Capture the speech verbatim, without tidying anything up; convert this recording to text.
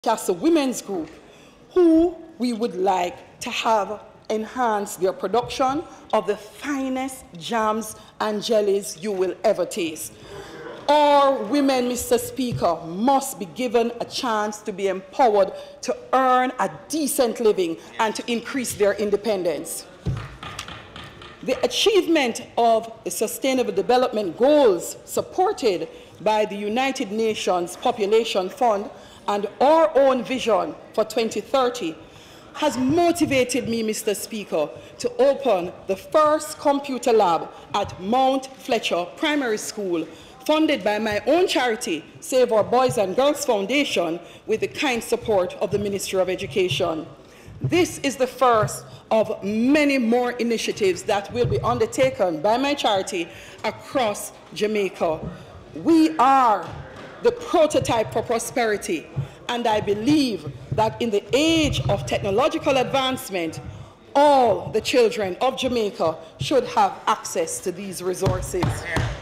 Castle Women's Group, who we would like to have enhance their production of the finest jams and jellies you will ever taste. All women, Mister Speaker, must be given a chance to be empowered to earn a decent living and to increase their independence. The achievement of the Sustainable Development Goals supported by the United Nations Population Fund and our own vision for twenty thirty has motivated me, Mister Speaker, to open the first computer lab at Mount Fletcher Primary School, funded by my own charity, Save Our Boys and Girls Foundation, with the kind support of the Ministry of Education. This is the first of many more initiatives that will be undertaken by my charity across Jamaica. We are the prototype for prosperity, and I believe that in the age of technological advancement, all the children of Jamaica should have access to these resources.